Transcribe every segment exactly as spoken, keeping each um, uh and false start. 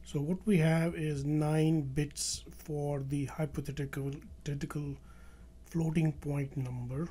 So what we have is nine bits for the hypothetical hypothetical floating point number.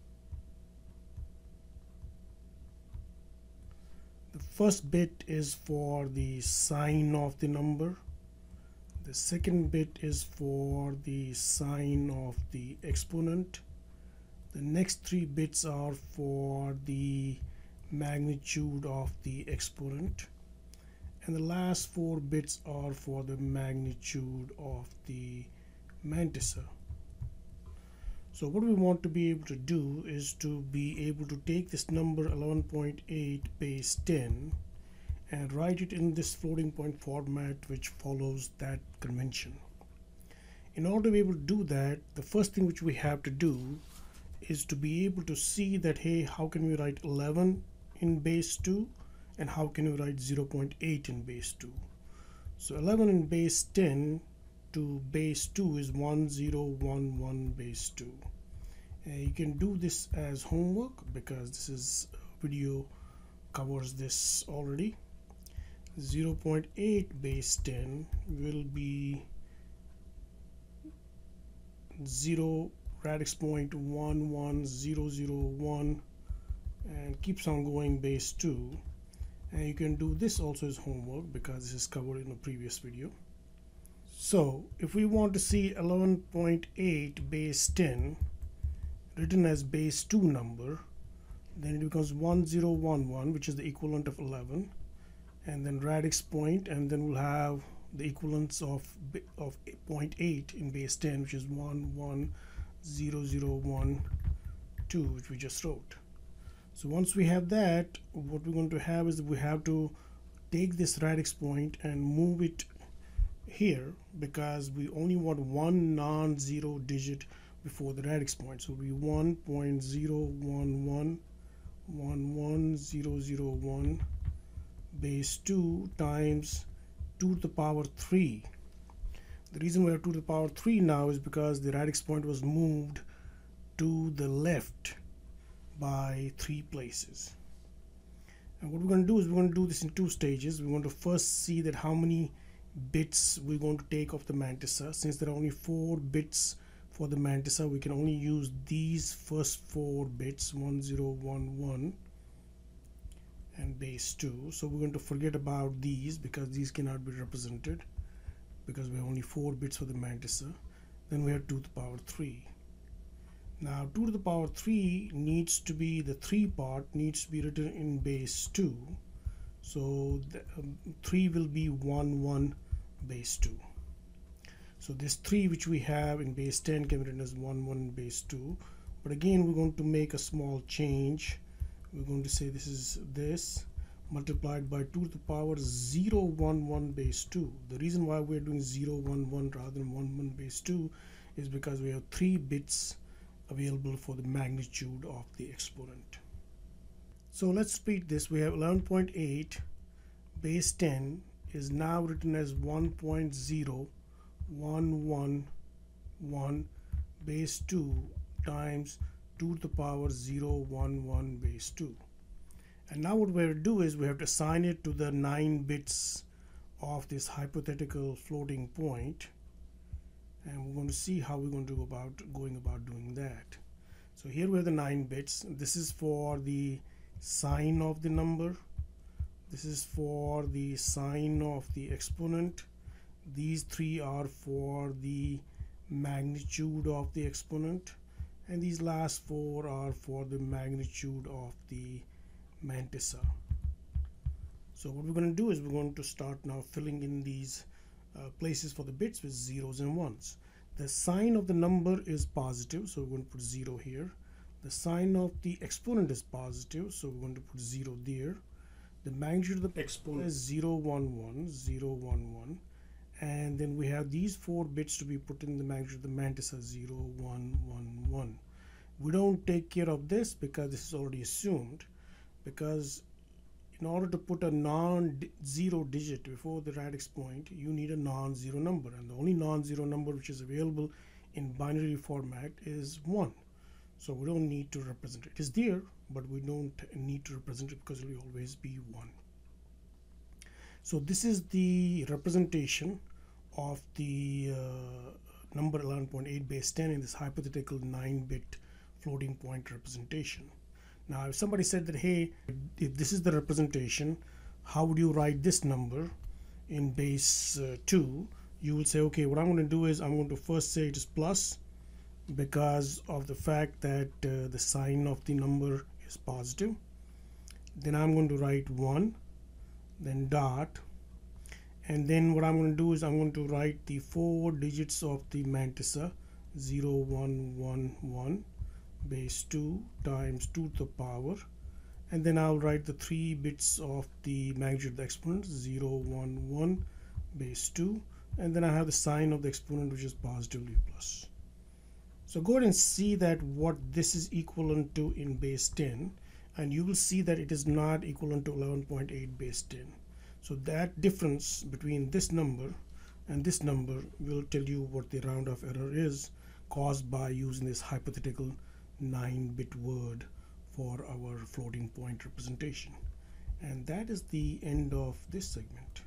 The first bit is for the sign of the number. The second bit is for the sign of the exponent. The next three bits are for the magnitude of the exponent. And the last four bits are for the magnitude of the mantissa. So what we want to be able to do is to be able to take this number eleven point eight base ten and write it in this floating point format which follows that convention. In order to be able to do that, the first thing which we have to do is to be able to see that, hey, how can we write eleven in base two and how can we write zero point eight in base two. So eleven in base ten to base two is one zero one one base two. And you can do this as homework because this is video covers this already. zero point eight base ten will be zero radix point one one zero zero one and keeps on going base two. And you can do this also as homework because this is covered in a previous video. So if we want to see eleven point eight base ten written as base two number, then it becomes one zero one one, which is the equivalent of eleven, and then radix point, and then we'll have the equivalence of of zero point eight in base ten, which is one one zero zero one two, which we just wrote. So once we have that, what we're going to have is we have to take this radix point and move it here because we only want one non-zero digit before the radix point. So we one point zero one one one one zero zero one base two times two to the power three. The reason we have two to the power three now is because the radix point was moved to the left by three places. And what we're going to do is we're going to do this in two stages. We're going to first see that how many bits we're going to take off the mantissa. Since there are only four bits for the mantissa, we can only use these first four bits, one zero one one and base two. So we're going to forget about these because these cannot be represented because we have only four bits for the mantissa. Then we have two to the power three. Now two to the power three needs to be, the three part needs to be written in base two. So the, um, three will be one one base two. So this three which we have in base ten can be written as one one base two. But again, we're going to make a small change. We're going to say this is this multiplied by two to the power zero one one base two. The reason why we're doing zero one one rather than one one base two is because we have three bits available for the magnitude of the exponent. So let's repeat this. We have eleven point eight base ten is now written as one point zero one one one base two times two to the power zero one one base two. And now what we have to do is we have to assign it to the nine bits of this hypothetical floating point. And we're going to see how we're going to go about going about doing that. So here we have the nine bits. This is for the sign of the number. This is for the sign of the exponent. These three are for the magnitude of the exponent. And these last four are for the magnitude of the mantissa. So what we're going to do is we're going to start now filling in these Uh, places for the bits with zeros and ones. The sign of the number is positive, so we're going to put zero here. The sign of the exponent is positive, so we're going to put zero there. The magnitude of the exponent is zero one one zero one one, and then we have these four bits to be put in the magnitude of the mantissa zero one one one. We don't take care of this because this is already assumed, because in order to put a non-zero digit before the radix point, you need a non-zero number, and the only non-zero number which is available in binary format is one. So we don't need to represent it. It is there, but we don't need to represent it because it will always be one. So this is the representation of the uh, number eleven point eight base ten in this hypothetical nine bit floating point representation. Now if somebody said that, hey, if this is the representation, how would you write this number in base uh, two? You will say, okay, what I'm going to do is I'm going to first say it is plus, because of the fact that uh, the sign of the number is positive. Then I'm going to write one, then dot, and then what I'm going to do is I'm going to write the four digits of the mantissa, zero one one one base two times two to the power, and then I'll write the three bits of the magnitude of the exponent, zero one one base two, and then I have the sign of the exponent, which is positively plus. So go ahead and see that what this is equivalent to in base ten, and you will see that it is not equivalent to eleven point eight base ten. So that difference between this number and this number will tell you what the round off error is caused by using this hypothetical nine bit word for our floating point representation. And that is the end of this segment.